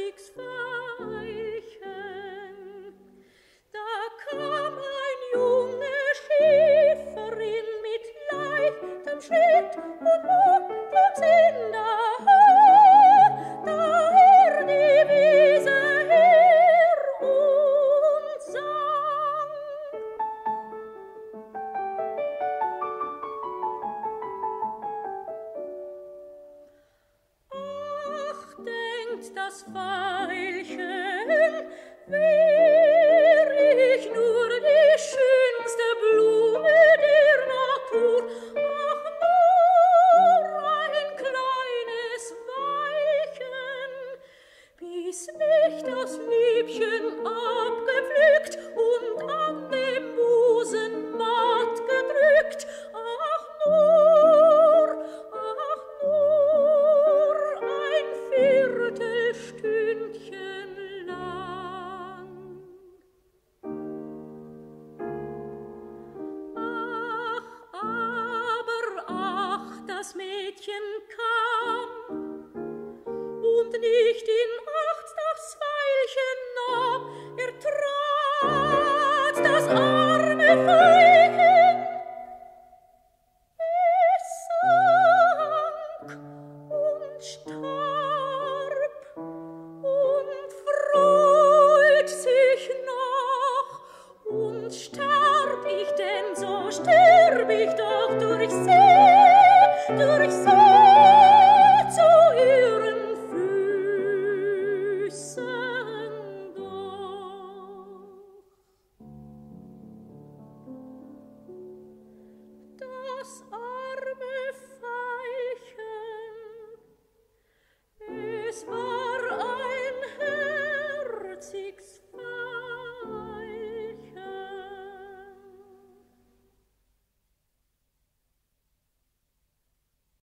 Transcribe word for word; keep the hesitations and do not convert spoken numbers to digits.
Königsveilchen. Da kam ein junge Schäferin mit leichtem Schritt und munterem Sinn daher, daher die Wiese her und sang. Ach, denkt das Veilchen, wär ich nur die schönste Blume der Natur, ach, nur ein kleines Weilchen, bis mich das Liebchen abgepflückt und an dem Busen matt gedrückt, ach, nur, ach, nur ein Viertelstündchen lang. Ach, aber ach, das Mädchen kam und nicht in Acht das Veilchen nahm, er trat das arme Veilchen, es sank und starb und freut sich noch. Und sterb ich denn, so sterb ich doch durch See, durch See zu ihren Füßen doch. Das